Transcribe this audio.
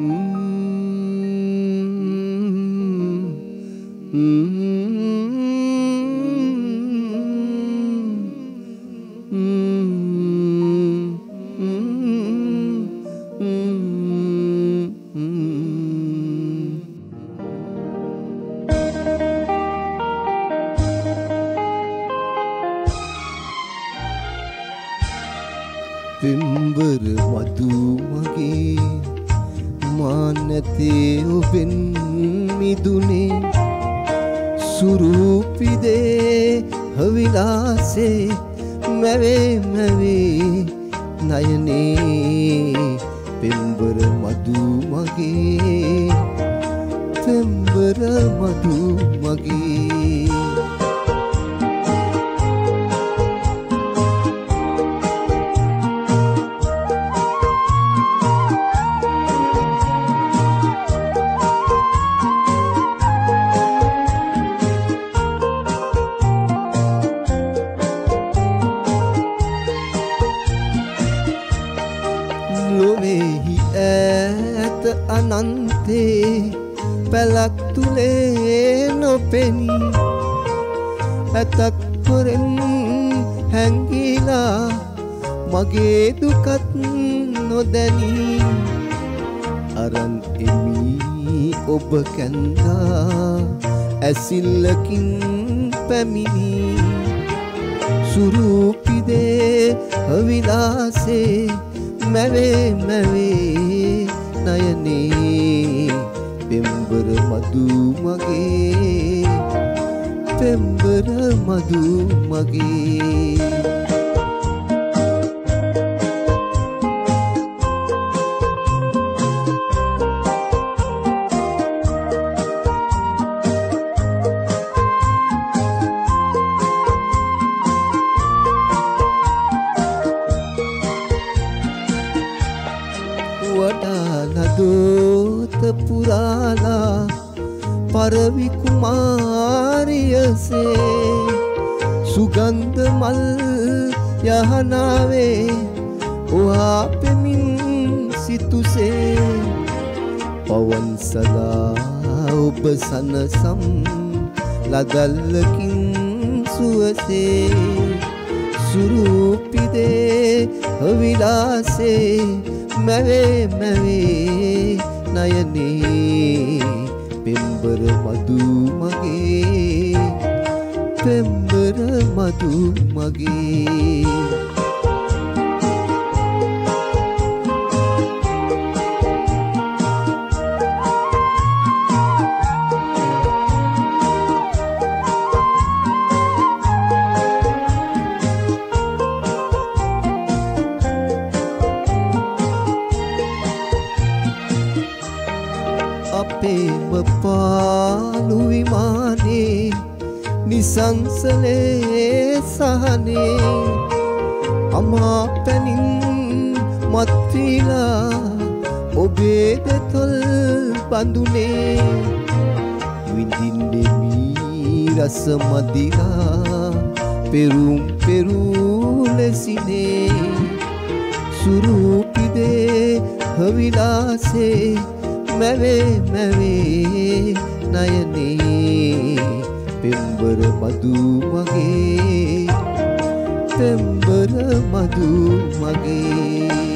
පිම්බර මදු මගේ මානතේ ඔබෙන් මිදුනේ සුරූපිදේ හවිලාසේ මැවේ මැවේ නයනේ පිම්බර මදු මගේ පිම්බර මදු මගේ ලොවේහි ඈත අනන්තේ පැලක් තුලේ නොපෙනී ඇතක් පොරෙන් හැංගිලා මගේ දුකත් නොදැනී අරන් එමි ඔබ කැන්දා ඇසිල්ලකින් පැමිණි සුරූපිදේ හවිලාසේ මැවේ මැවේ නයනේ පෙම්බර මදු මගේ පෙම්බර මදු මගේ වඩාලදෝත පුරාලා පරවි කුමාරියසේ සුගන්ධ මල් යහනාවේ ඔහා පෙමින් සිතුසේ පවන් සදා ඔබ සනසම් ලදල්ලකින් සුවසේ සුරූපිදේ හවිලාසේ මැවේ මැවේ නයනේ පෙම්බර මදු මගේ පෙම්බර මදු මගේ අපේම පාලු විමානේ නිසංසලේ සහනේ අමා පැනින් මත්විලා ඔබේ දෙතොල් බඳුනේ විඳින්නෙමි රස මදිරා පෙරුම් පෙරූ ලෙසිනේ සුරූපිදේ හවිලාසේ මැවේ මැවේ නයනේ පෙම්බර මදු මගේ පෙම්බර මදු මගේ